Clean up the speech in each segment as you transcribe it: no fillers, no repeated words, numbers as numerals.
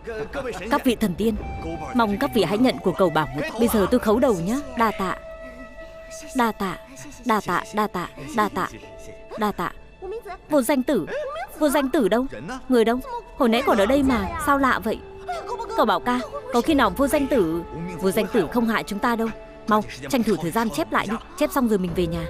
Các vị thần tiên, mong các vị hãy nhận của cầu bảo mật. Bây giờ tôi khấu đầu nhé. Đa tạ. Đa tạ. Đa tạ. Đa tạ. Đa tạ. Đa tạ. Vô danh tử. Vô danh tử đâu? Người đâu? Hồi nãy còn ở đây mà. Sao lạ vậy? Cậu bảo ca, có khi nào vô danh tử? Vô danh tử không hại chúng ta đâu. Mau, tranh thủ thời gian chép lại đi. Chép xong rồi mình về nhà.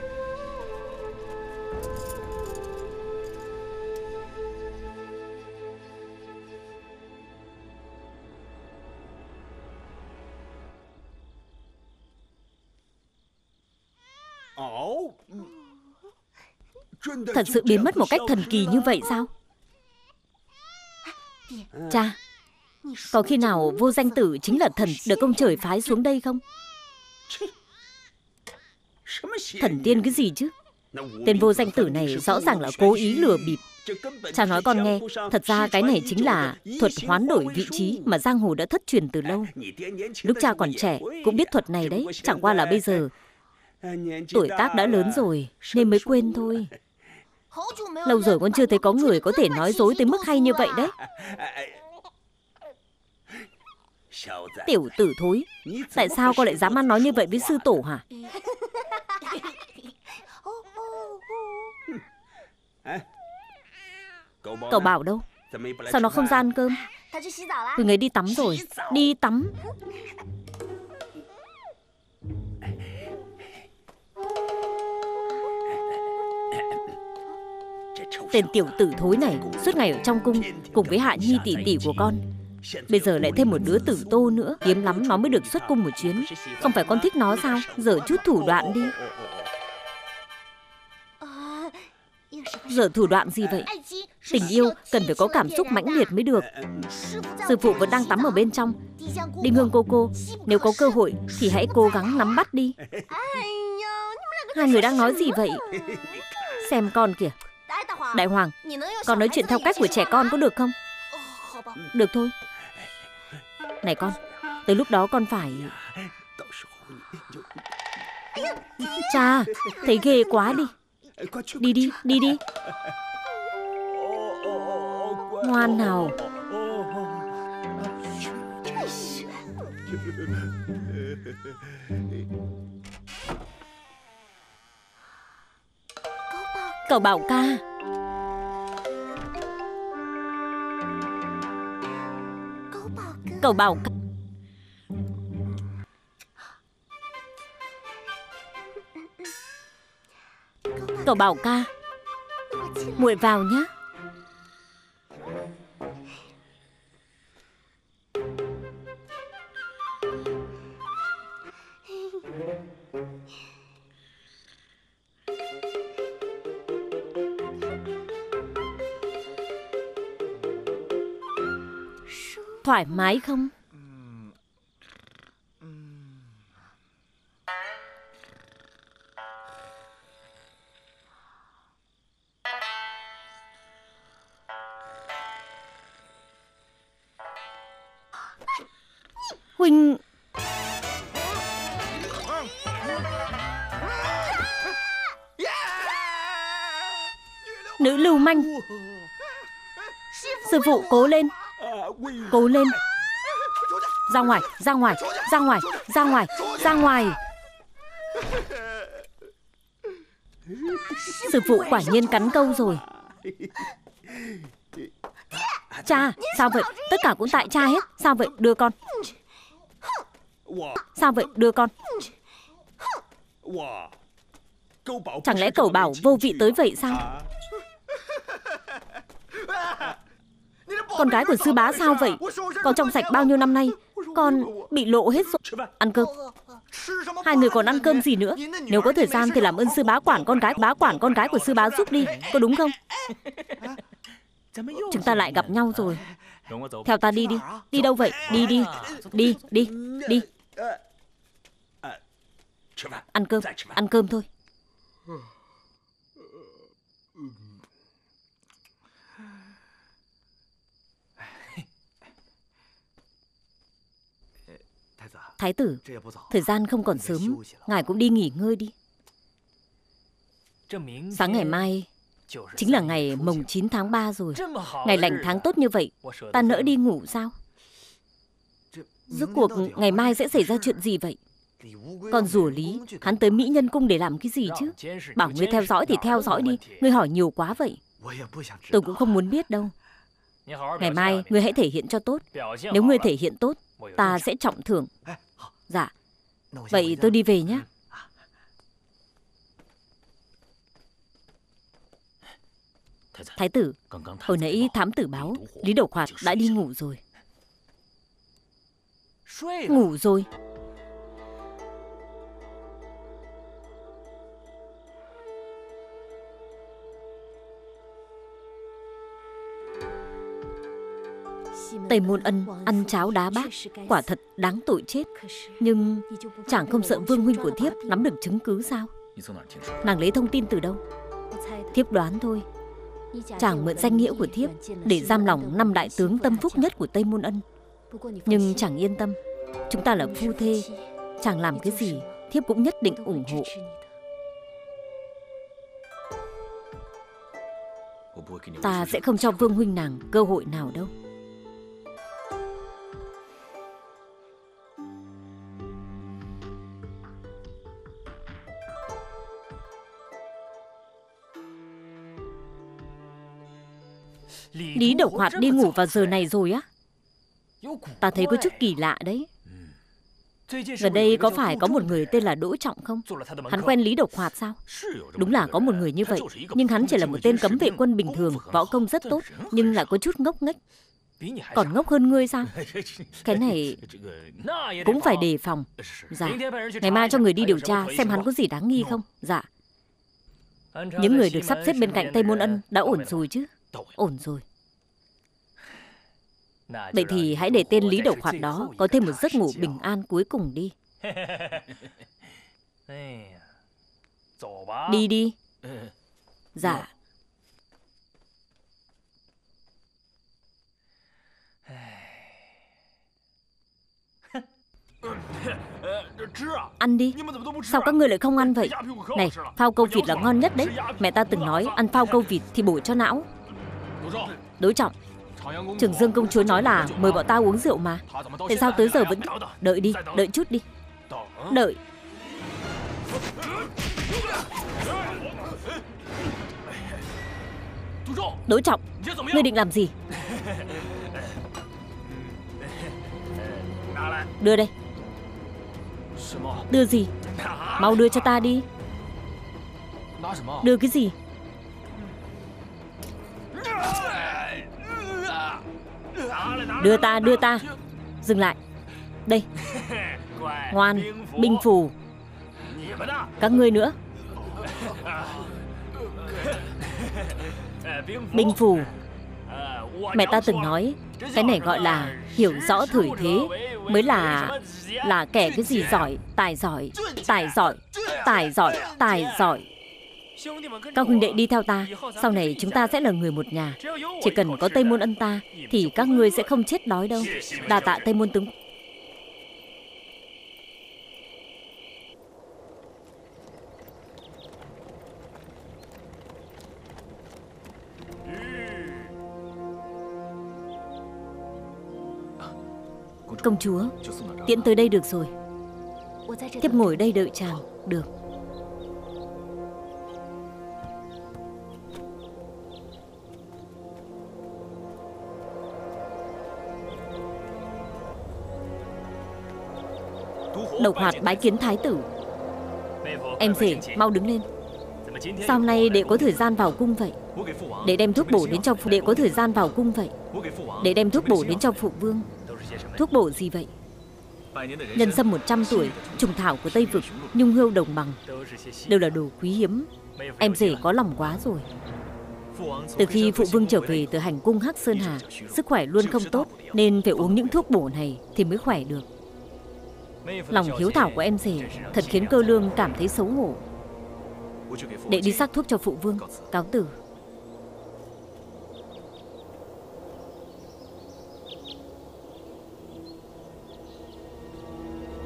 Thật sự biến mất một cách thần kỳ như vậy sao? Cha, có khi nào vô danh tử chính là thần được ông trời phái xuống đây không? Thần tiên cái gì chứ? Tên vô danh tử này rõ ràng là cố ý lừa bịp. Cha nói con nghe, thật ra cái này chính là thuật hoán đổi vị trí mà giang hồ đã thất truyền từ lâu. Lúc cha còn trẻ cũng biết thuật này đấy, chẳng qua là bây giờ tuổi tác đã lớn rồi nên mới quên thôi. Lâu rồi con chưa thấy có người có thể nói dối tới mức hay như vậy đấy. Tiểu tử thối, tại sao con lại dám ăn nói như vậy với sư tổ hả? Cậu Bảo đâu? Sao nó không ra ăn cơm? Quỳnh ấy đi tắm rồi. Đi tắm. Tên tiểu tử thối này suốt ngày ở trong cung cùng với Hạ Nhi tỷ tỷ của con. Bây giờ lại thêm một đứa tử tô nữa. Hiếm lắm nó mới được xuất cung một chuyến. Không phải con thích nó sao? Giở chút thủ đoạn đi. Giở thủ đoạn gì vậy? Tình yêu cần phải có cảm xúc mãnh liệt mới được. Sư phụ vẫn đang tắm ở bên trong. Đinh Hương cô, nếu có cơ hội thì hãy cố gắng nắm bắt đi. Hai người đang nói gì vậy? Xem con kìa. Đại Hoàng, con nói chuyện theo cách của trẻ con có được không? Được thôi. Này con, tới lúc đó con phải... Cha, thấy ghê quá đi. Đi đi, đi đi. Ngoan nào. Cậu Bảo ca. Cậu Bảo ca. Cậu Bảo ca, muội vào nhé. Thoải mái không? Huynh... Nữ lưu manh. Sư phụ cố lên. Cố lên. Ra ngoài, ra ngoài, ra ngoài, ra ngoài, ra ngoài. Sư phụ quả nhiên cắn câu rồi. Cha, sao vậy? Tất cả cũng tại cha hết. Sao vậy? Đưa con. Sao vậy? Đưa con. Chẳng lẽ cậu Bảo vô vị tới vậy sao? Con gái của sư bá sao vậy? Con trong sạch bao nhiêu năm nay, con bị lộ hết rồi. Ăn cơm. Hai người còn ăn cơm gì nữa? Nếu có thời gian thì làm ơn sư bá quản con gái của sư bá giúp đi. Có đúng không? Chúng ta lại gặp nhau rồi. Theo ta đi đi. Đi đâu vậy? Đi đi. Đi, đi, đi. Ăn cơm thôi. Thái tử, thời gian không còn sớm, ngài cũng đi nghỉ ngơi đi. Sáng ngày mai Chính là ngày mồng 9 tháng 3 rồi. Ngày lành tháng tốt như vậy, ta nỡ đi ngủ sao? Rốt cuộc ngày mai sẽ xảy ra chuyện gì vậy? Còn rùa Lý, hắn tới Mỹ Nhân Cung để làm cái gì chứ? Bảo ngươi theo dõi thì theo dõi đi, ngươi hỏi nhiều quá vậy. Tôi cũng không muốn biết đâu. Ngày mai ngươi hãy thể hiện cho tốt. Nếu ngươi thể hiện tốt, ta sẽ trọng thưởng. Dạ. Vậy tôi đi về nhé. Thái tử, hồi nãy thám tử báo Lý Độc Hoạt đã đi ngủ rồi. Ngủ rồi? Tây Môn Ân ăn cháo đá bát, quả thật đáng tội chết. Nhưng chàng không sợ vương huynh của thiếp nắm được chứng cứ sao? Nàng lấy thông tin từ đâu? Thiếp đoán thôi. Chàng mượn danh nghĩa của thiếp để giam lỏng 5 đại tướng tâm phúc nhất của Tây Môn Ân. Nhưng chàng yên tâm, chúng ta là phu thê. Chàng làm cái gì thiếp cũng nhất định ủng hộ. Ta sẽ không cho vương huynh nàng cơ hội nào đâu. Lý Độc Hoạt đi ngủ vào giờ này rồi á? Ta thấy có chút kỳ lạ đấy. Gần đây có phải có một người tên là Đỗ Trọng không? Hắn quen Lý Độc Hoạt sao? Đúng là có một người như vậy. Nhưng hắn chỉ là một tên cấm vệ quân bình thường, võ công rất tốt, nhưng lại có chút ngốc nghếch. Còn ngốc hơn ngươi sao? Cái này cũng phải đề phòng. Dạ. Ngày mai cho người đi điều tra xem hắn có gì đáng nghi không. Dạ. Những người được sắp xếp bên cạnh Tây Môn Ân đã ổn rồi chứ? Ổn rồi. Vậy thì hãy để tên Lý Độc Hoạt đó có thêm một giấc ngủ bình an cuối cùng đi. Đi đi. Dạ. Ăn đi. Sao các ngươi lại không ăn vậy? Này, phao câu vịt là ngon nhất đấy. Mẹ ta từng nói ăn phao câu vịt thì bổ cho não. Đỗ Trọng, Trường Dương công chúa nói là mời bọn ta uống rượu mà. Tại sao tới giờ vẫn... Đợi đi, đợi chút đi. Đợi. Đỗ Trọng, ngươi định làm gì? Đưa đây. Đưa gì? Mau đưa cho ta đi. Đưa cái gì? Đưa ta, đưa ta. Dừng lại. Đây. Ngoan, binh phù. Các ngươi nữa. Binh phù. Mẹ ta từng nói cái này gọi là hiểu rõ thời thế mới là kẻ cái gì giỏi, tài giỏi, tài giỏi, tài giỏi, tài giỏi. Các huynh đệ đi theo ta, sau này chúng ta sẽ là người một nhà. Chỉ cần có Tây Môn Ân ta thì các ngươi sẽ không chết đói đâu. Đa tạ Tây Môn tướng. Công chúa, tiễn tới đây được rồi. Thiếp ngồi đây đợi chàng. Được. Độc Hoạt bái kiến thái tử. Em rể, mau đứng lên. Sao hôm nay đệ có thời gian vào cung vậy? Đệ đem thuốc bổ đến cho đệ có thời gian vào cung vậy? Đệ đem thuốc bổ đến cho phụ vương. Thuốc bổ gì vậy? Nhân sâm 100 tuổi, trùng thảo của Tây Vực, nhung hươu đồng bằng, đều là đồ quý hiếm. Em rể có lòng quá rồi. Từ khi phụ vương trở về từ hành cung Hắc Sơn Hà, sức khỏe luôn không tốt, nên phải uống những thuốc bổ này thì mới khỏe được. Lòng hiếu thảo của em rể thật khiến Cơ Lương cảm thấy xấu hổ. Đệ đi sắc thuốc cho phụ vương. Cáo từ.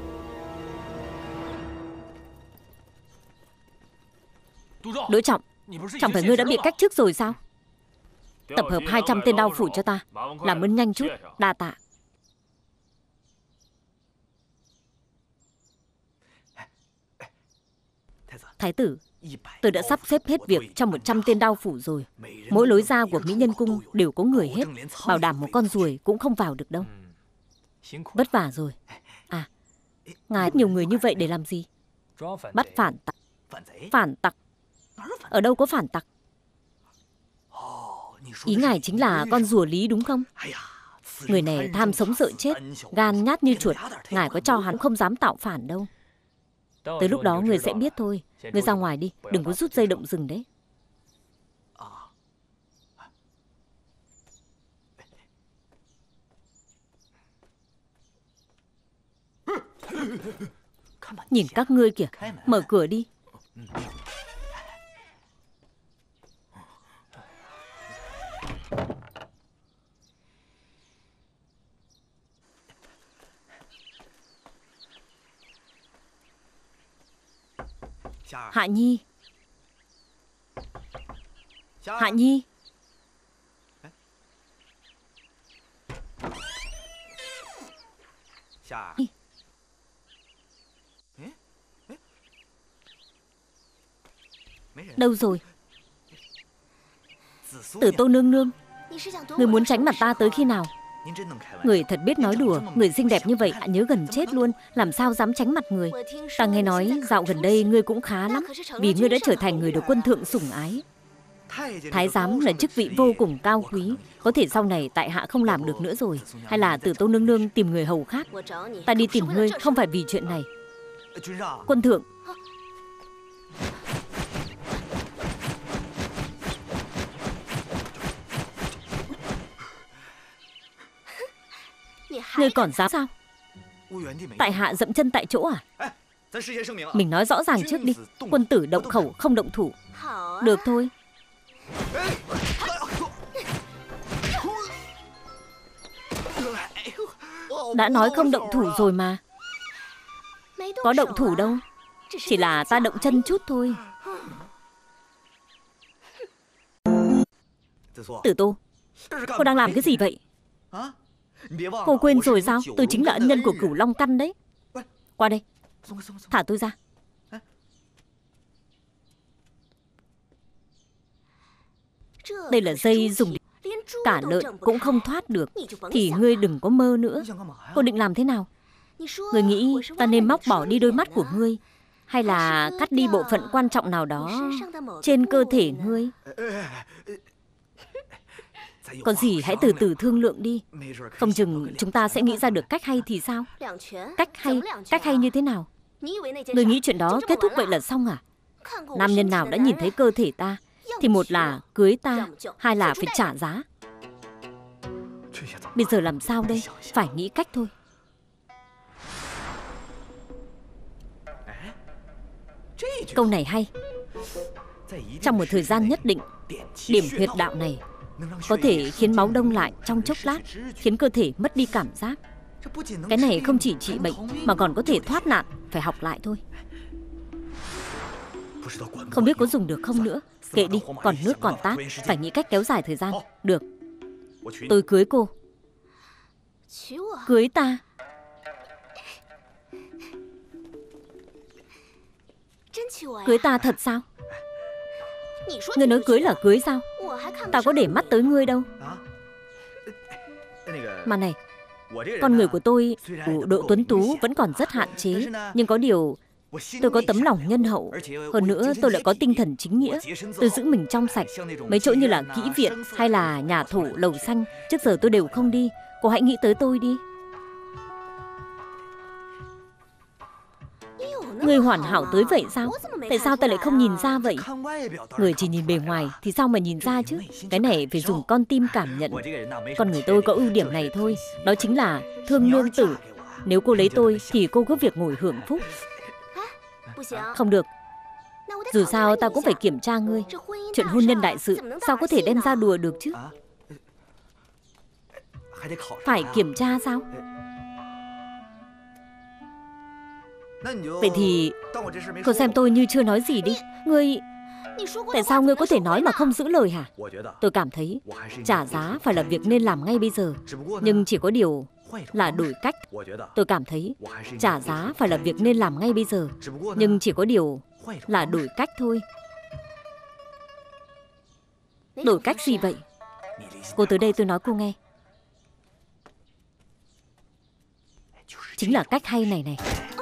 Đỗ Trọng, Chẳng phải ngươi đã bị cách chức rồi sao? Tập hợp 200 tên đao phủ cho ta. Làm ơn nhanh chút, đa tạ. Thái tử, tôi đã sắp xếp hết việc cho 100 tên đao phủ rồi. Mỗi lối ra của Mỹ Nhân Cung đều có người hết. Bảo đảm một con ruồi cũng không vào được đâu. Vất vả rồi. À, ngài nhiều người như vậy để làm gì? Bắt phản tặc. Phản tặc? Ở đâu có phản tặc? Ý ngài chính là con rùa Lý đúng không? Người này tham sống sợ chết, gan nhát như chuột. Ngài có cho hắn không dám tạo phản đâu. Tới lúc đó người sẽ biết thôi. Người ra ngoài đi, đừng có rút dây động rừng đấy. Nhìn các ngươi kìa, mở cửa đi. Hạ Nhi. Hạ Nhi. Đâu rồi? Tử Tô nương nương, người muốn tránh mặt ta tới khi nào? Người thật biết nói đùa. Người xinh đẹp như vậy đã nhớ gần chết luôn. Làm sao dám tránh mặt người? Ta nghe nói dạo gần đây ngươi cũng khá lắm, vì ngươi đã trở thành người được quân thượng sủng ái. Thái giám là chức vị vô cùng cao quý. Có thể sau này tại hạ không làm được nữa rồi. Hay là Tử Tô nương nương tìm người hầu khác? Ta đi tìm ngươi không phải vì chuyện này. Quân thượng. Ngươi còn dám sao? Tại hạ dậm chân tại chỗ à? Mình nói rõ ràng trước đi. Quân tử động khẩu không động thủ. Được thôi. Đã nói không động thủ rồi mà. Có động thủ đâu. Chỉ là ta động chân chút thôi. Tử Tô, cô đang làm cái gì vậy? Cô quên rồi sao? Tôi chính là ân nhân của Cửu Long Căn đấy. Qua đây. Thả tôi ra. Đây là dây dùng để cả lợn cũng không thoát được. Thì ngươi đừng có mơ nữa. Cô định làm thế nào? Ngươi nghĩ ta nên móc bỏ đi đôi mắt của ngươi, hay là cắt đi bộ phận quan trọng nào đó trên cơ thể ngươi? Còn gì hãy từ từ thương lượng đi. Không chừng chúng ta sẽ nghĩ ra được cách hay thì sao? Cách hay như thế nào? Người nghĩ chuyện đó kết thúc vậy là xong à? Nam nhân nào đã nhìn thấy cơ thể ta thì một là cưới ta, hai là phải trả giá. Bây giờ làm sao đây? Phải nghĩ cách thôi. Câu này hay. Trong một thời gian nhất định, điểm huyệt đạo này có thể khiến máu đông lại trong chốc lát, khiến cơ thể mất đi cảm giác. Cái này không chỉ trị bệnh mà còn có thể thoát nạn. Phải học lại thôi. Không biết có dùng được không nữa. Kệ đi, còn nước còn tát. Phải nghĩ cách kéo dài thời gian. Được, tôi cưới cô. Cưới ta? Cưới ta thật sao? Ngươi nói cưới là cưới sao? Ta có để mắt tới ngươi đâu. Mà này, con người của tôi độ tuấn tú vẫn còn rất hạn chế. Nhưng có điều tôi có tấm lòng nhân hậu. Hơn nữa tôi lại có tinh thần chính nghĩa. Tôi giữ mình trong sạch. Mấy chỗ như là kỹ viện hay là nhà thổ lầu xanh trước giờ tôi đều không đi. Cô hãy nghĩ tới tôi đi. Người hoàn hảo tới vậy sao? Tại sao ta lại không nhìn ra vậy? Người chỉ nhìn bề ngoài thì sao mà nhìn ra chứ? Cái này phải dùng con tim cảm nhận. Con người tôi có ưu điểm này thôi. Đó chính là thương nương tử. Nếu cô lấy tôi thì cô có việc ngồi hưởng phúc. Không được. Dù sao ta cũng phải kiểm tra ngươi. Chuyện hôn nhân đại sự sao có thể đem ra đùa được chứ? Phải kiểm tra sao? Vậy thì cô xem tôi như chưa nói gì đi. Ngươi Tại sao ngươi có thể nói mà không giữ lời hả? Tôi cảm thấy trả giá phải là việc nên làm ngay bây giờ. Nhưng chỉ có điều là đổi cách. Tôi cảm thấy trả giá phải là việc nên làm ngay bây giờ. Nhưng chỉ có điều là đổi cách thôi. Đổi cách gì vậy? Cô tới đây tôi nói cô nghe. Chính là cách hay này này.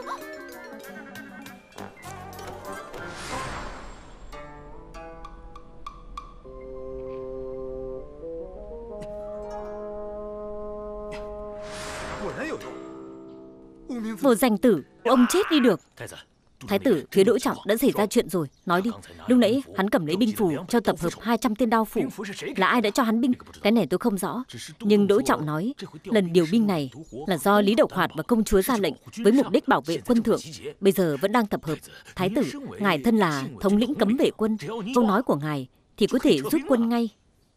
Vô danh tử, ông chết đi được. Thái tử, phía Đỗ Trọng đã xảy ra chuyện rồi. Nói đi. Lúc nãy hắn cầm lấy binh phù cho tập hợp 200 tên đao phủ. Là ai đã cho hắn binh? Cái này tôi không rõ. Nhưng Đỗ Trọng nói lần điều binh này là do Lý Độc Hoạt và công chúa ra lệnh với mục đích bảo vệ quân thượng. Bây giờ vẫn đang tập hợp. Thái tử, ngài thân là thống lĩnh cấm vệ quân. Câu nói của ngài thì có thể rút quân ngay.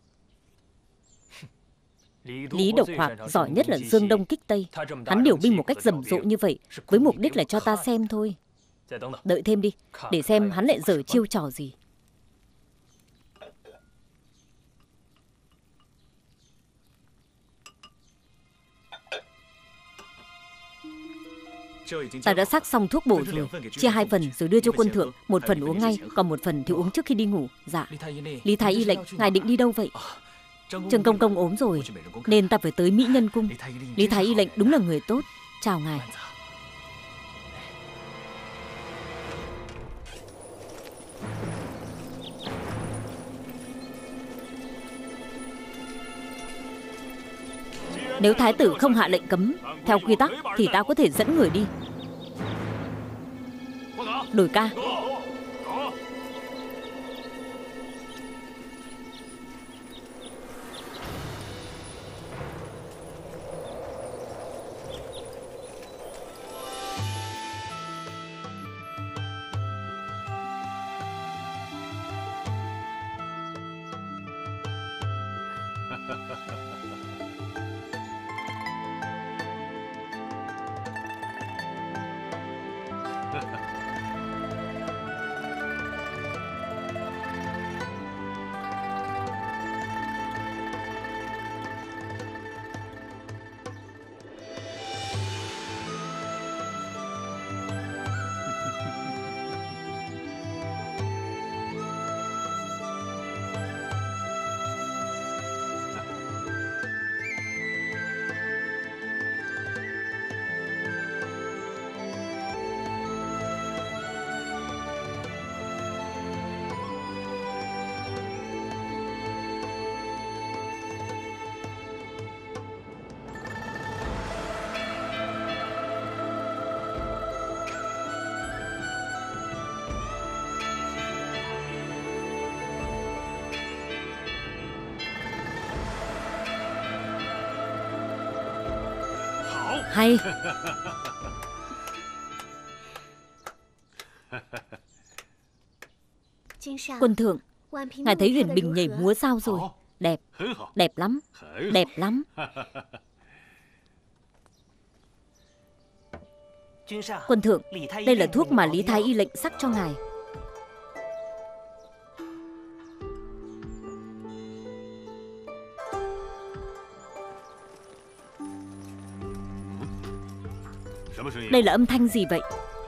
Lý Độc Hoạt giỏi nhất là dương đông kích tây. Hắn điều binh một cách rầm rộ như vậy với mục đích là cho ta xem thôi. Đợi thêm đi, để xem hắn lại giở chiêu trò gì. Ta đã sắc xong thuốc bổ rồi. Chia 2 phần rồi đưa cho quân thượng. 1 phần uống ngay, còn 1 phần thì uống trước khi đi ngủ. Dạ. Lý Thái Y lệnh, ngài định đi đâu vậy? Trương Công Công ốm rồi nên ta phải tới Mỹ Nhân Cung. Lý Thái Y lệnh đúng là người tốt. Chào ngài. Nếu thái tử không hạ lệnh cấm theo quy tắc thì ta có thể dẫn người đi. Đổi ca. Hay. Quân thượng, ngài thấy Huyền Bình nhảy múa sao rồi? Đẹp, đẹp lắm, đẹp lắm. Quân thượng, đây là thuốc mà Lý Thái Y lệnh sắc cho ngài. Đây là âm thanh gì vậy?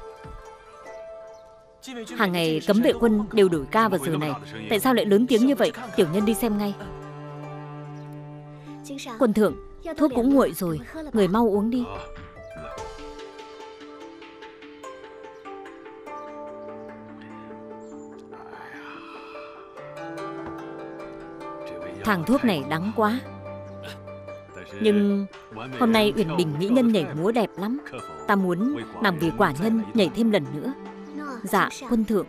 Hàng ngày cấm vệ quân đều đổi ca vào giờ này. Tại sao lại lớn tiếng như vậy? Tiểu nhân đi xem ngay. Quân thượng, thuốc cũng nguội rồi, người mau uống đi. Thằng thuốc này đắng quá. Nhưng hôm nay Uyển Bình mỹ nhân nhảy múa đẹp lắm. Ta muốn nàng vì quả nhân nhảy thêm lần nữa. Dạ, quân thượng.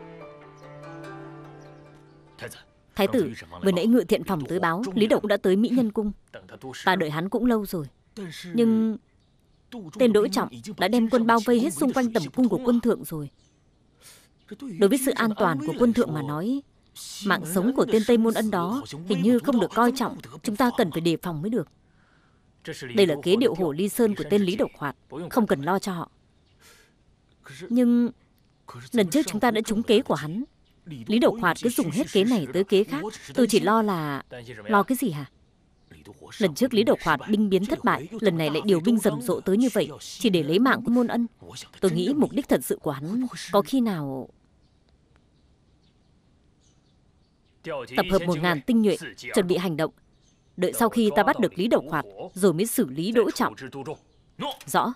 Thái tử, vừa nãy Ngự Thiện Phòng tới báo Lý Độc cũng đã tới Mỹ Nhân Cung. Ta đợi hắn cũng lâu rồi. Nhưng tên Đỗ Trọng đã đem quân bao vây hết xung quanh tầm cung của quân thượng rồi. Đối với sự an toàn của quân thượng mà nói, mạng sống của tên Tây Môn Ân đó hình như không được coi trọng. Chúng ta cần phải đề phòng mới được. Đây là kế điệu hổ ly sơn của tên Lý Độc Hoạt, không cần lo cho họ. Nhưng lần trước chúng ta đã trúng kế của hắn. Lý Độc Hoạt cứ dùng hết kế này tới kế khác. Tôi chỉ lo là... Lo cái gì hả? Lần trước Lý Độc Hoạt binh biến thất bại, lần này lại điều binh rầm rộ tới như vậy, chỉ để lấy mạng của Môn Ân. Tôi nghĩ mục đích thật sự của hắn có khi nào... Tập hợp 1000 tinh nhuệ, chuẩn bị hành động. Đợi sau khi ta bắt được Lý Độc Hoạt, rồi mới xử lý Đỗ Trọng. Rõ.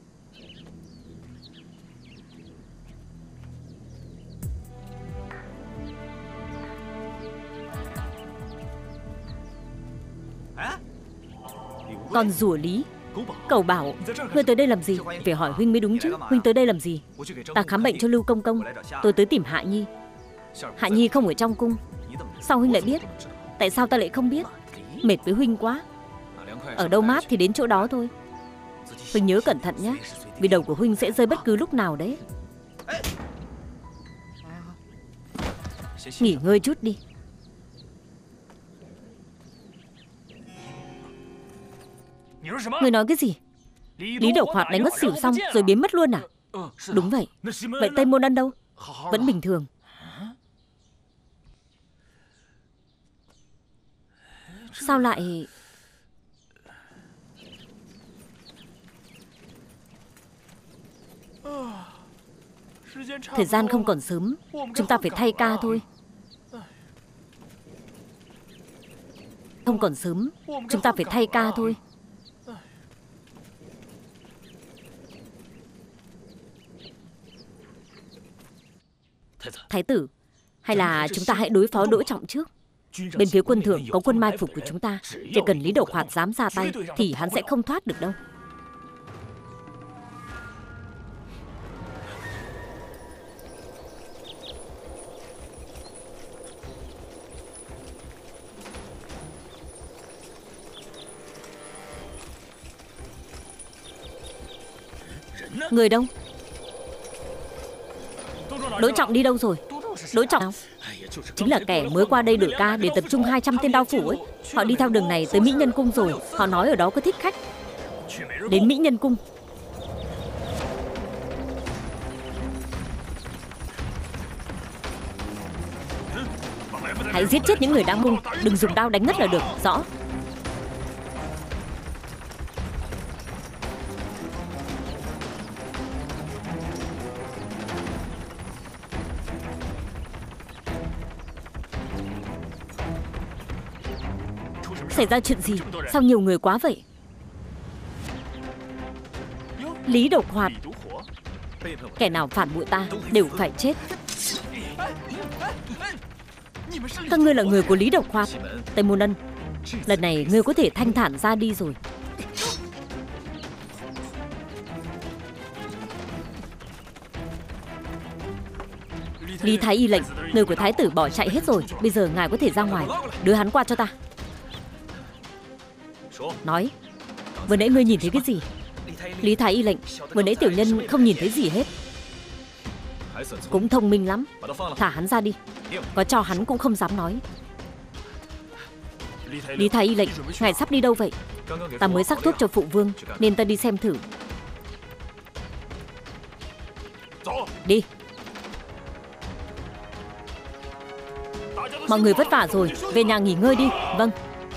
Con rùa Lý, Cẩu Bảo, ngươi tới đây làm gì? Phải hỏi huynh mới đúng chứ. Huynh tới đây làm gì? Ta khám bệnh cho Lưu Công Công. Tôi tới tìm Hạ Nhi. Hạ Nhi không ở trong cung. Sao huynh lại biết? Tại sao ta lại không biết? Mệt với huynh quá. Ở đâu mát thì đến chỗ đó thôi. Huynh nhớ cẩn thận nhé, vì đầu của huynh sẽ rơi bất cứ lúc nào đấy. Nghỉ ngơi chút đi. Ngươi nói cái gì? Lý Độc Hoạt đánh ngất xỉu xong rồi biến mất luôn à? Đúng vậy. Vậy Tây Môn Ân đâu? Vẫn bình thường. Sao lại... Thời gian không còn sớm, chúng ta phải thay ca thôi. Không còn sớm, chúng ta phải thay ca thôi. Thái tử, hay là chúng ta hãy đối phó Đỗ Trọng trước. Bên phía quân thượng có quân mai phục của chúng ta. Chỉ cần Lý Độc Hoạt dám ra tay thì hắn sẽ không thoát được đâu. Người đâu? Đỗ Trọng đi đâu rồi? Đỗ Trọng chính là kẻ mới qua đây đổi ca để tập trung 200 tên đao phủ ấy. Họ đi theo đường này tới Mỹ Nhân Cung rồi. Họ nói ở đó có thích khách. Đến Mỹ Nhân Cung. Hãy giết chết những người đang cung. Đừng dùng đao đánh ngất là được. Rõ. Xảy ra chuyện gì? Sao nhiều người quá vậy? Lý Độc Hoạt. Kẻ nào phản bội ta đều phải chết. Các ngươi là người của Lý Độc Hoạt. Tây Môn Ân, lần này ngươi có thể thanh thản ra đi rồi. Lý Thái Y lệnh, người của Thái tử bỏ chạy hết rồi. Bây giờ ngài có thể ra ngoài. Đưa hắn qua cho ta. Nói, vừa nãy ngươi nhìn thấy cái gì? Lý Thái Y lệnh, vừa nãy tiểu nhân không nhìn thấy gì hết. Cũng thông minh lắm. Thả hắn ra đi. Có cho hắn cũng không dám nói. Lý Thái Y lệnh, ngài sắp đi đâu vậy? Ta mới sắc thuốc cho phụ vương nên ta đi xem thử. Đi. Mọi người vất vả rồi, về nhà nghỉ ngơi đi. Vâng.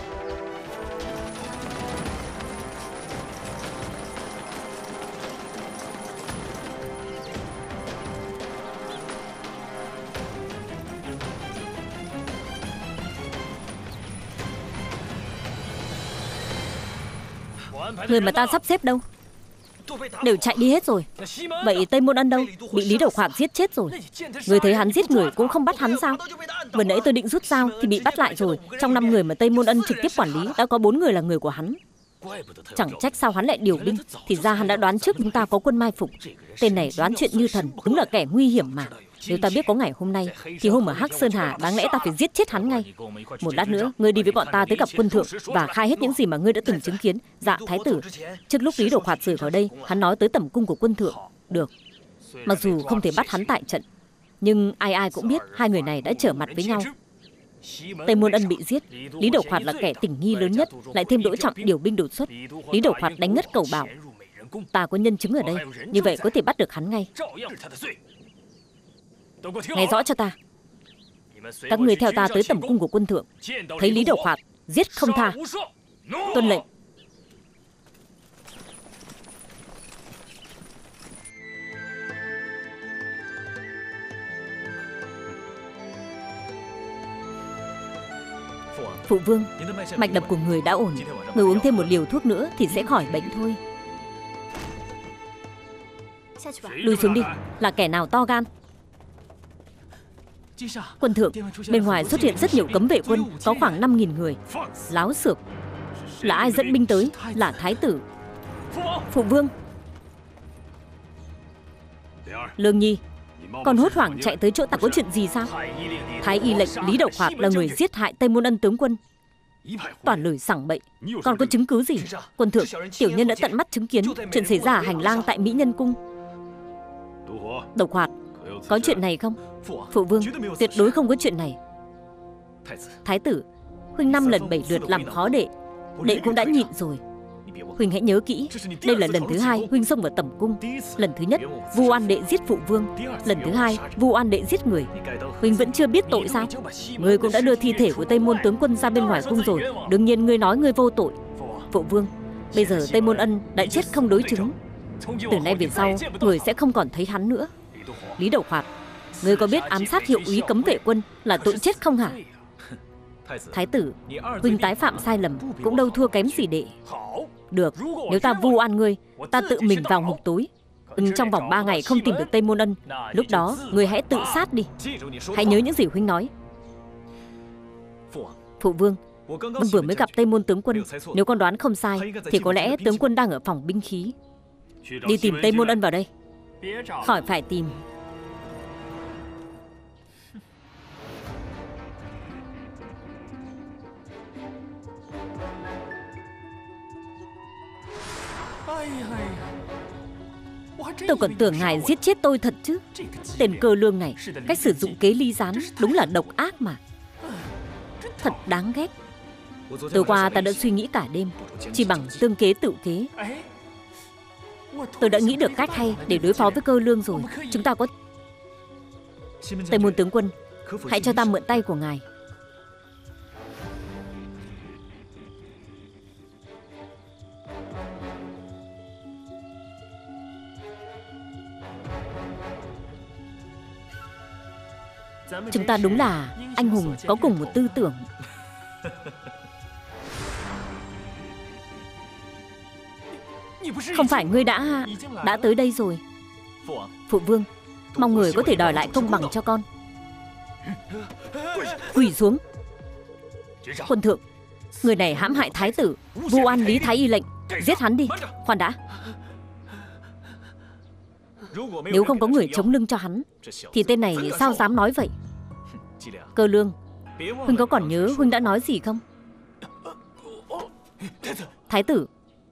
Người mà ta sắp xếp đâu? Đều chạy đi hết rồi. Vậy Tây Môn Ân đâu? Bị Lý Độc Hoạt giết chết rồi. Người thấy hắn giết người cũng không bắt hắn sao? Vừa nãy tôi định rút dao thì bị bắt lại rồi. Trong 5 người mà Tây Môn Ân trực tiếp quản lý đã có 4 người là người của hắn. Chẳng trách sao hắn lại điều binh. Thì ra hắn đã đoán trước chúng ta có quân mai phục. Tên này đoán chuyện như thần, đúng là kẻ nguy hiểm mà. Nếu ta biết có ngày hôm nay thì hôm ở Hắc Sơn Hà đáng lẽ ta phải giết chết hắn ngay. Một lát nữa ngươi đi với bọn ta tới gặp quân thượng và khai hết những gì mà ngươi đã từng chứng kiến. Dạ thái tử. Trước lúc Lý Độc Hoạt rời khỏi đây, hắn nói tới tẩm cung của quân thượng. Được. Mặc dù không thể bắt hắn tại trận, nhưng ai ai cũng biết hai người này đã trở mặt với nhau. Tây Môn Ân bị giết, Lý Độc Hoạt là kẻ tình nghi lớn nhất, lại thêm Đỗ Trọng điều binh đột xuất. Lý Độc Hoạt đánh ngất Cẩu Bảo. Ta có nhân chứng ở đây, như vậy có thể bắt được hắn ngay. Nghe rõ cho ta. Các người theo ta tới tẩm cung của quân thượng, thấy Lý Độc Hoạt, giết không tha. Tuân lệnh. Phụ vương, mạch đập của người đã ổn. Người uống thêm một liều thuốc nữa thì sẽ khỏi bệnh thôi. Lùi xuống đi. Là kẻ nào to gan? Quân thượng, bên ngoài xuất hiện rất nhiều cấm vệ quân, có khoảng 5.000 người. Láo xược. Là ai dẫn binh tới? Là thái tử. Phụ vương. Lương Nhi, con hốt hoảng chạy tới chỗ ta có chuyện gì sao? Thái y lệnh Lý Độc Hoạt là người giết hại Tây Môn Ân tướng quân. Toàn lời sảng bậy. Con có chứng cứ gì? Quân thượng, tiểu nhân đã tận mắt chứng kiến chuyện xảy ra ở hành lang tại Mỹ Nhân Cung. Độc Hoạt, có chuyện này không? Phụ vương, tuyệt đối không có chuyện này. Thái tử, huynh 5 lần 7 lượt làm khó đệ, đệ cũng đã nhịn rồi. Huynh hãy nhớ kỹ, đây là lần thứ 2 huynh xông vào tẩm cung. Lần thứ nhất, vu oan đệ giết phụ vương. Lần thứ 2, vu oan đệ giết người. Huynh vẫn chưa biết tội sao? Ngươi cũng đã đưa thi thể của Tây Môn tướng quân ra bên ngoài cung rồi. Đương nhiên ngươi nói ngươi vô tội. Phụ vương, bây giờ Tây Môn Ân đã chết không đối chứng. Từ nay về sau, người sẽ không còn thấy hắn nữa. Lý Độc Hoạt, ngươi có biết ám sát hiệu úy cấm vệ quân là tội chết không hả? Thái tử, huynh tái phạm sai lầm cũng đâu thua kém gì đệ. Được, nếu ta vu oan ngươi, ta tự mình vào ngục tối. Trong vòng 3 ngày không tìm được Tây Môn Ân, lúc đó ngươi hãy tự sát đi. Hãy nhớ những gì huynh nói. Phụ vương, con vừa mới gặp Tây Môn tướng quân. Nếu con đoán không sai thì có lẽ tướng quân đang ở phòng binh khí. Đi tìm Tây Môn Ân vào đây. Khỏi phải tìm. Tôi còn tưởng ngài giết chết tôi thật chứ. Tên Cơ Lương này, cách sử dụng kế ly gián đúng là độc ác mà. Thật đáng ghét. Tối qua ta đã suy nghĩ cả đêm, chỉ bằng tương kế tự kế. Tôi đã nghĩ được cách hay để đối phó với Cơ Lương rồi. Chúng ta có... Tây Môn tướng quân, hãy cho ta mượn tay của ngài. Chúng ta đúng là anh hùng có cùng một tư tưởng. Không phải ngươi đã tới đây rồi. Phụ vương, mong người có thể đòi lại công bằng cho con. Quỳ xuống. Quân thượng, người này hãm hại thái tử, vu oan Lý Thái y lệnh. Giết hắn đi. Khoan đã. Nếu không có người chống lưng cho hắn thì tên này sao dám nói vậy? Cơ Lương, huynh có còn nhớ huynh đã nói gì không? Thái tử.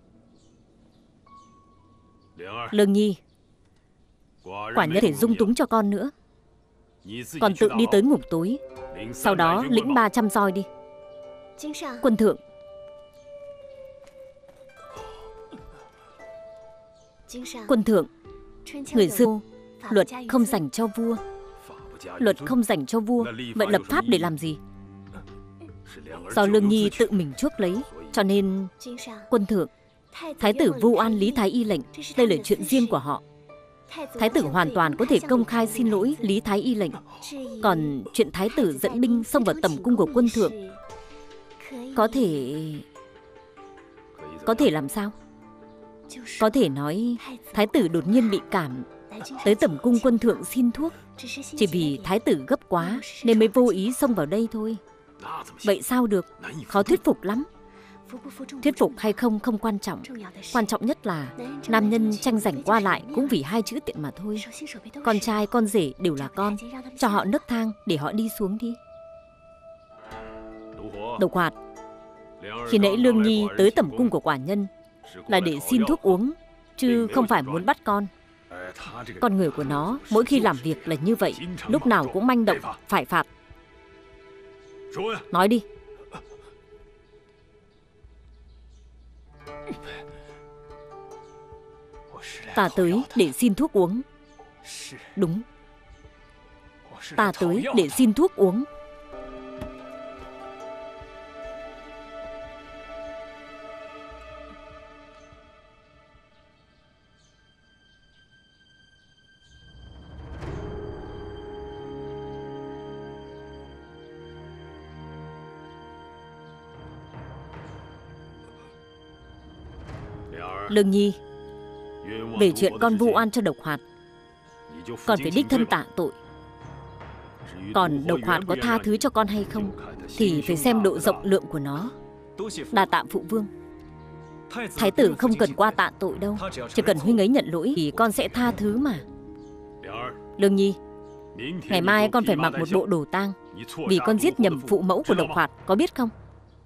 Lương Nhi, quả nhân thể dung túng cho con nữa. Còn tự đi tới ngục tối, sau đó lĩnh 300 roi đi. Quân thượng. Quân thượng, người xưa luật không dành cho vua. Luật không dành cho vua, vậy lập pháp để làm gì? Do Lương Nhi tự mình chuốc lấy, cho nên... Quân thượng, thái tử vu oan Lý Thái y lệnh, đây là chuyện riêng của họ. Thái tử hoàn toàn có thể công khai xin lỗi Lý Thái y lệnh. Còn chuyện thái tử dẫn binh xông vào tẩm cung của quân thượng, có thể làm sao? Có thể nói thái tử đột nhiên bị cảm, tới tẩm cung quân thượng xin thuốc. Chỉ vì thái tử gấp quá nên mới vô ý xông vào đây thôi. Vậy sao được? Khó thuyết phục lắm. Thuyết phục hay không không quan trọng. Quan trọng nhất là nam nhân tranh giành qua lại cũng vì 2 chữ tiện mà thôi. Con trai con rể đều là con, cho họ nấc thang để họ đi xuống đi. Độc Hoạt, khi nãy Lương Nhi tới tẩm cung của quả nhân là để xin thuốc uống, chứ không phải muốn bắt con. Con người của nó mỗi khi làm việc là như vậy, lúc nào cũng manh động, phải phạt. Nói đi. Ta tới để xin thuốc uống. Đúng. Ta tới để xin thuốc uống. Lương Nhi, về chuyện con vu oan cho Độc Hoạt, con phải đích thân tạ tội. Còn Độc Hoạt có tha thứ cho con hay không thì phải xem độ rộng lượng của nó. Đa tạ phụ vương. Thái tử không cần qua tạ tội đâu, chỉ cần huynh ấy nhận lỗi thì con sẽ tha thứ mà. Lương Nhi, ngày mai con phải mặc một bộ đồ tang vì con giết nhầm phụ mẫu của Độc Hoạt, có biết không?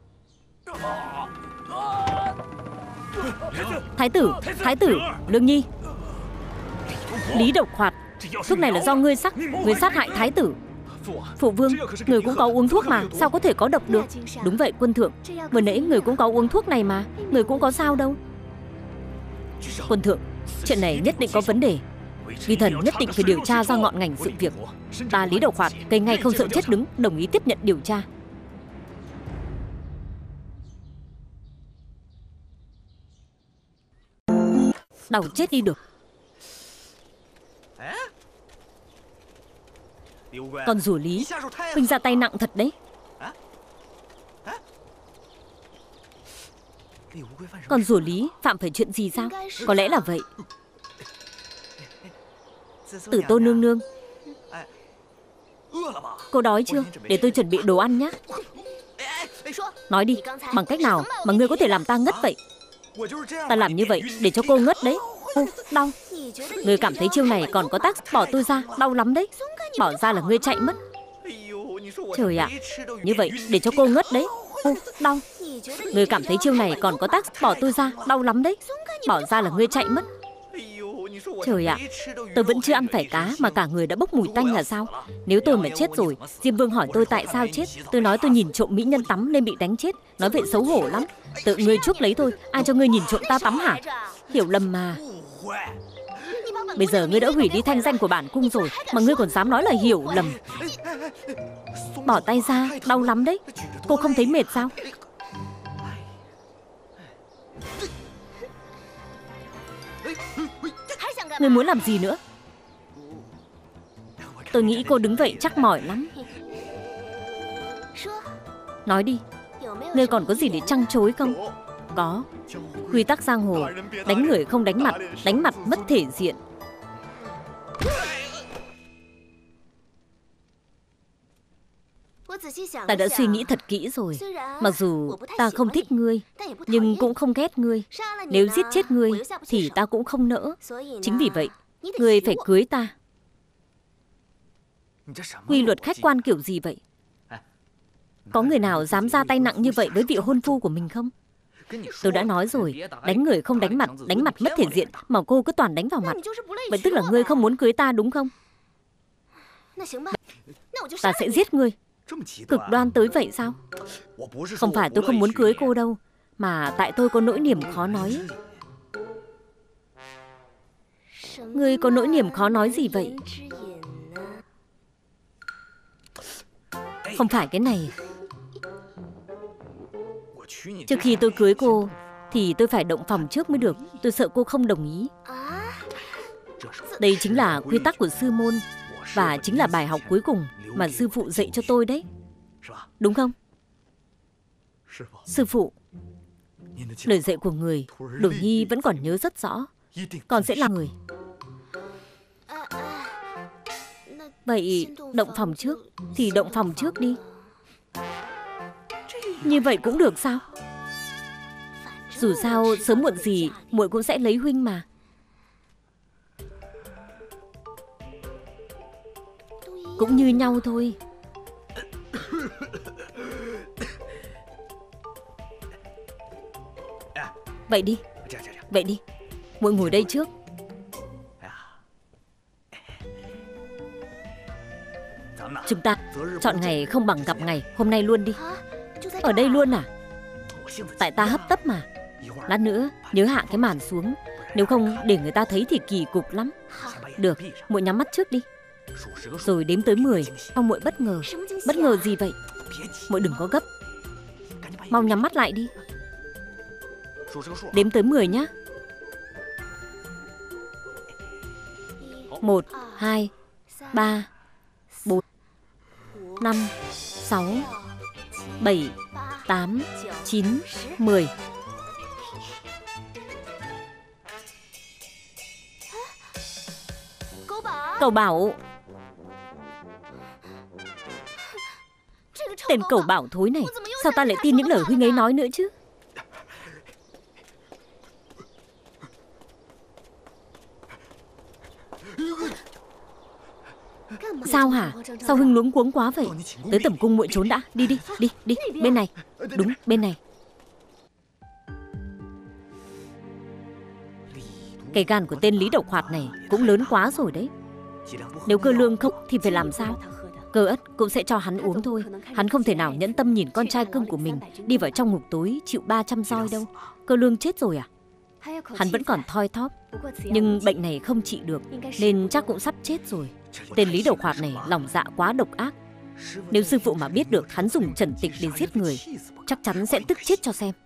Thái tử, Lương Nhi. Lý Độc Hoạt, thuốc này là do ngươi sắc, ngươi sát hại thái tử. Phụ vương, người cũng có uống thuốc mà, sao có thể có độc được? Đúng vậy quân thượng, vừa nãy người cũng có uống thuốc này mà, người cũng có sao đâu. Quân thượng, chuyện này nhất định có vấn đề. Vi thần nhất định phải điều tra ra ngọn ngành sự việc. Ta Lý Độc Hoạt cây ngay không sợ chết đứng, đồng ý tiếp nhận điều tra. Đau chết đi được. Con rùa Lý, huynh ra tay nặng thật đấy. Con rùa Lý phạm phải chuyện gì sao? Có lẽ là vậy. Tử Tô nương nương, cô đói chưa? Để tôi chuẩn bị đồ ăn nhé. Nói đi, bằng cách nào mà ngươi có thể làm ta ngất vậy? Ta làm như vậy để cho cô ngất đấy. Ô, đau. Ngươi cảm thấy chiêu này còn có tác, bỏ tôi ra, đau lắm đấy. Bỏ ra là ngươi chạy mất. Trời ạ, như vậy để cho cô ngất đấy. Ô, đau. Ngươi cảm thấy chiêu này còn có tác, bỏ tôi ra, đau lắm đấy. Bỏ ra là ngươi chạy mất. Trời ạ, tôi vẫn chưa ăn phải cá mà cả người đã bốc mùi tanh là sao? Nếu tôi mà chết rồi, Diêm Vương hỏi tôi tại sao chết, tôi nói tôi nhìn trộm mỹ nhân tắm nên bị đánh chết. Nói vậy xấu hổ lắm. Tự ngươi chuốc lấy thôi, ai cho ngươi nhìn trộm ta tắm hả? Hiểu lầm mà. Bây giờ ngươi đã hủy đi thanh danh của bản cung rồi mà ngươi còn dám nói là hiểu lầm. Bỏ tay ra, đau lắm đấy. Cô không thấy mệt sao? Ngươi muốn làm gì nữa? Tôi nghĩ cô đứng vậy chắc mỏi lắm. Nói đi, ngươi còn có gì để trăng chối không? Có. Quy tắc giang hồ, đánh người không đánh mặt mất thể diện. Ta đã suy nghĩ thật kỹ rồi. Mặc dù ta không thích ngươi, nhưng cũng không ghét ngươi. Nếu giết chết ngươi thì ta cũng không nỡ. Chính vì vậy, ngươi phải cưới ta. Quy luật khách quan kiểu gì vậy? Có người nào dám ra tay nặng như vậy với vị hôn phu của mình không? Tôi đã nói rồi, đánh người không đánh mặt mất thể diện, mà cô cứ toàn đánh vào mặt. Vậy tức là ngươi không muốn cưới ta đúng không? Ta sẽ giết ngươi. Cực đoan tới vậy sao? Không phải tôi không muốn cưới cô đâu, mà tại tôi có nỗi niềm khó nói. Ngươi có nỗi niềm khó nói gì vậy? Không phải cái này. Trước khi tôi cưới cô thì tôi phải động phòng trước mới được. Tôi sợ cô không đồng ý. Đây chính là quy tắc của sư môn, và chính là bài học cuối cùng mà sư phụ dạy cho tôi đấy. Đúng không? Sư phụ, lời dạy của người, Đồ Nhi vẫn còn nhớ rất rõ. Con sẽ là người. Vậy động phòng trước thì động phòng trước đi. Như vậy cũng được sao? Dù sao sớm muộn gì muội cũng sẽ lấy huynh mà. Cũng như nhau thôi. Vậy đi, muội ngồi đây trước. Chúng ta chọn ngày không bằng gặp ngày. Hôm nay luôn đi. Ở đây luôn à? Tại ta hấp tấp mà. Lát nữa nhớ hạ cái màn xuống, nếu không để người ta thấy thì kỳ cục lắm. Được, muội nhắm mắt trước đi. Rồi đếm tới 10, xong muội bất ngờ. Bất ngờ gì vậy? Muội đừng có gấp. Mau nhắm mắt lại đi. Đếm tới 10 nhá. 1, 2, 3, 4, 5, 6, 7, 8, 9, 10. Cẩu Bảo. Tên Cẩu Bảo thối này, sao ta lại tin những lời huynh ấy nói nữa chứ? Sao hả? Sao huynh luống cuống quá vậy? Tới tẩm cung muội trốn đã. Đi đi, đi, đi, bên này. Đúng, bên này. Cái gan của tên Lý Độc Hoạt này cũng lớn quá rồi đấy. Nếu Cơ Lương không thì phải làm sao? Cơ Ất cũng sẽ cho hắn uống thôi. Hắn không thể nào nhẫn tâm nhìn con trai cưng của mình đi vào trong ngục tối chịu 300 roi đâu. Cơ Lương chết rồi à? Hắn vẫn còn thoi thóp, nhưng bệnh này không trị được nên chắc cũng sắp chết rồi. Tên Lý Độc Hoạt này lòng dạ quá độc ác. Nếu sư phụ mà biết được hắn dùng trần tịch để giết người, chắc chắn sẽ tức chết cho xem.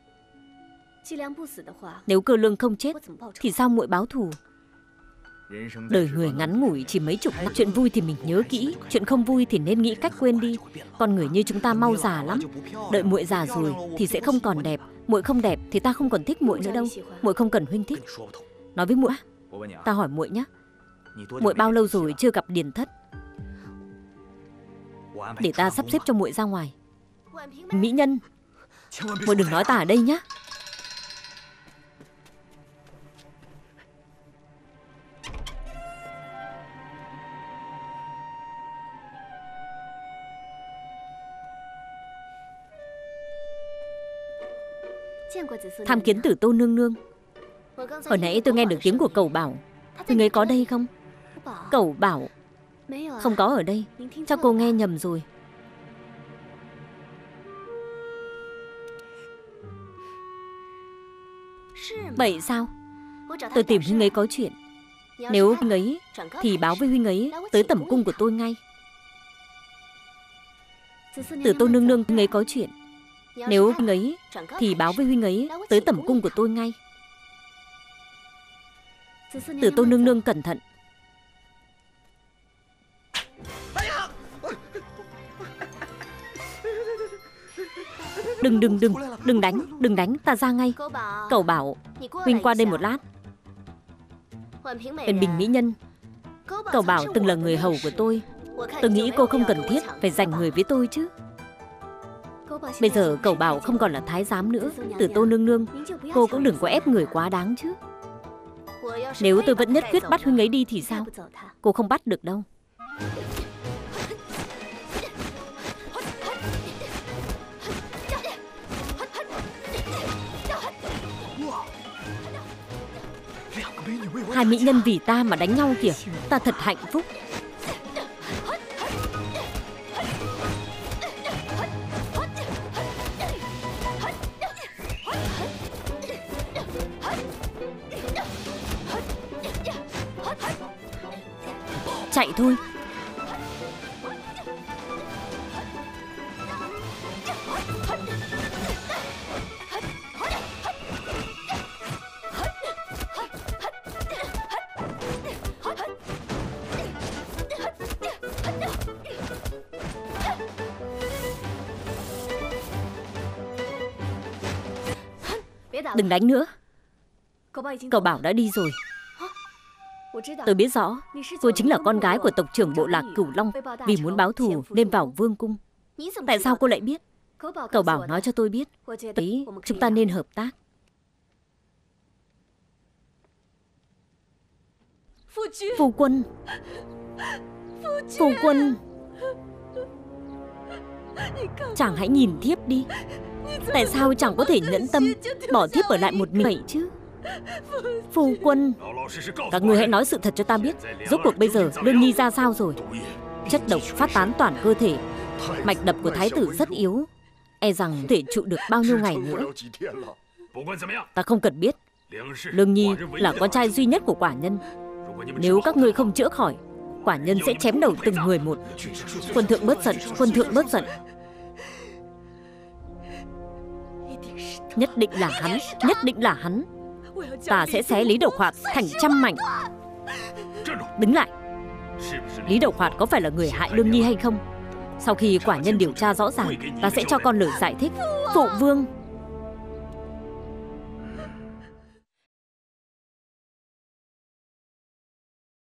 Nếu Cơ Lương không chết thì sao muội báo thù? Đời người ngắn ngủi chỉ mấy chục năm. Chuyện vui thì mình nhớ kỹ, chuyện không vui thì nên nghĩ cách quên đi. Con người như chúng ta mau già lắm. Đợi muội già rồi thì sẽ không còn đẹp. Muội không đẹp thì ta không còn thích muội nữa đâu. Muội không cần huynh thích. Nói với muội. Ta hỏi muội nhé, muội bao lâu rồi chưa gặp Điền Thất? Để ta sắp xếp cho muội ra ngoài. Mỹ Nhân, muội đừng nói ta ở đây nhé. Tham kiến Tử Tô nương nương. Hồi nãy tôi nghe được tiếng của Cẩu Bảo. Huynh ấy có đây không? Cẩu Bảo không có ở đây. Chắc cô nghe nhầm rồi. Vậy sao? Tôi tìm huynh ấy có chuyện. Nếu huynh ấy thì báo với huynh ấy tới tẩm cung của tôi ngay. Tử Tô nương nương, huynh ấy có chuyện. Nếu huynh ấy thì báo với huynh ấy tới tẩm cung của tôi ngay. Tử Tô nương nương cẩn thận. Đừng đánh, ta ra ngay. Cẩu Bảo, huynh qua đây một lát.เป็นBình Mỹ Nhân, Cẩu Bảo từng là người hầu của tôi. Tôi nghĩ cô không cần thiết phải giành người với tôi chứ. Bây giờ Cẩu Bảo không còn là thái giám nữa. Tử Tô nương nương, cô cũng đừng có ép người quá đáng chứ. Nếu tôi vẫn nhất quyết bắt huynh ấy đi thì sao? Cô không bắt được đâu. Hai mỹ nhân vì ta mà đánh nhau kìa. Ta thật hạnh phúc. Chạy thôi. Đừng đánh nữa. Cậu Bảo đã đi rồi. Tôi biết rõ, cô chính là con gái của tộc trưởng bộ lạc Cửu Long. Vì muốn báo thù nên vào vương cung. Tại sao cô lại biết? Cậu Bảo nói cho tôi biết. Thấy chúng ta nên hợp tác. Phu quân, phu quân, chàng hãy nhìn thiếp đi. Tại sao chẳng có thể nhẫn tâm bỏ thiếp ở lại một mình vậy chứ? Phu quân, các người hãy nói sự thật cho ta biết. Rốt cuộc bây giờ Lương Nhi ra sao rồi? Chất độc phát tán toàn cơ thể. Mạch đập của thái tử rất yếu. E rằng thể trụ được bao nhiêu ngày nữa. Ta không cần biết. Lương Nhi là con trai duy nhất của quả nhân. Nếu các ngươi không chữa khỏi, quả nhân sẽ chém đầu từng người một. Quân thượng bớt giận, quân thượng bớt giận. Nhất định là hắn, nhất định là hắn. Ta sẽ xé Lý Độc Hoạt thành trăm mảnh. Đứng lại. Lý Độc Hoạt có phải là người hại Lương Nhi hay không? Sau khi quả nhân điều tra rõ ràng, ta sẽ cho con lời giải thích. Phụ vương.